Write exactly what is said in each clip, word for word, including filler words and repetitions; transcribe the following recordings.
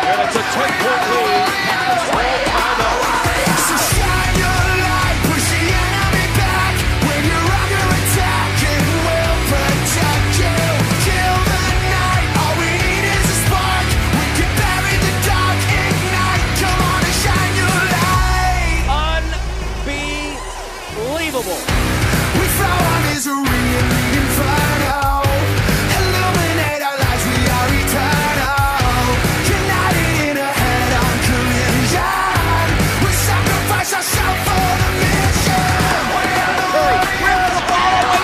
And it's a ten-point lead. Cavs all tied up. So shine your light, push the enemy back. When you're under attack, it will protect you. Kill the night, all we need is a spark. We can bury the dark, ignite. Come on and shine your light. Unbelievable. We throw our misery and lead inferno. Illuminate our lives, we are eternal. United in a head-on collision. We sacrifice ourselves for the mission. We are the warriors. We are the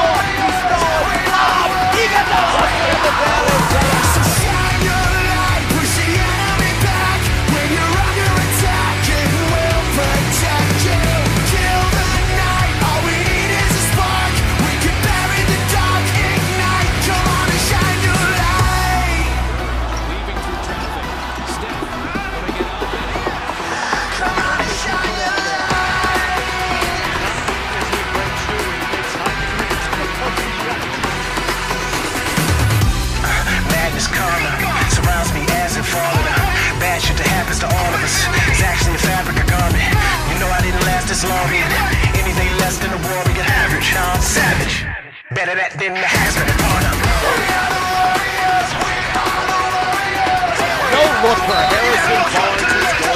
warriors. So shine your light, push the enemy back. When you're under attack, it will protect you. Kill the night, all we need is a spark. We can bury the dark, ignite. Come on and shine your light. Weaving through traffic. Steph going in on Benny. Come on and shine your light. As he breaks through, he makes high degrees of perfect shot. Madness karma surrounds me as if all of the bad shit that happens to all of us is actually a fabric, a garment. You know I didn't last this long in anything less than a warrior average. Now I'm savage. Better that than the hazard upon him. No look for Harrison Barnes.